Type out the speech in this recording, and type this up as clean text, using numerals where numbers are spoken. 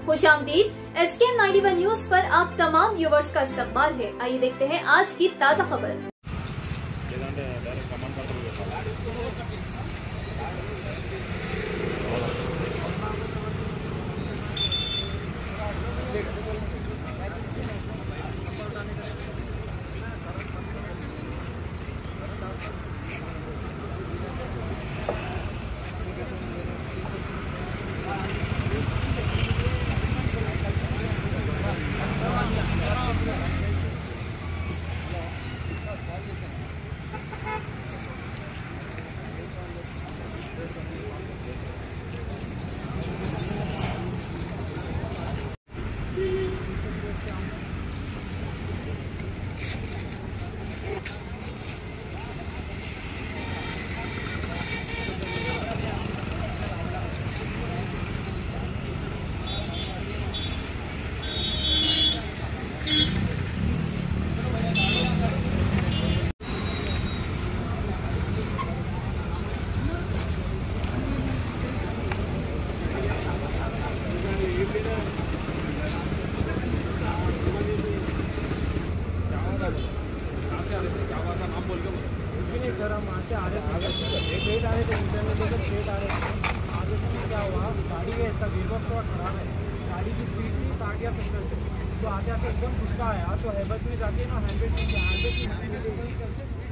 खुशामदीद। SKM91 news पर आप तमाम व्यूवर्स का इस्तकबाल है। आइए देखते हैं आज की ताज़ा खबर। सर हम वहाँ से आ रहे थे, स्ट्रेट आ रहे थे, इंटरनेट लेकर स्ट्रेट आ रहे थे। आगे से क्या हुआ, गाड़ी है इसका गियरबॉक्स थोड़ा खराब है। गाड़ी की स्पीड थी 60 या 70 से, तो आगे आके एकदम गुस्सा आया, तो हैबत में जाके ना हैंडब्रेक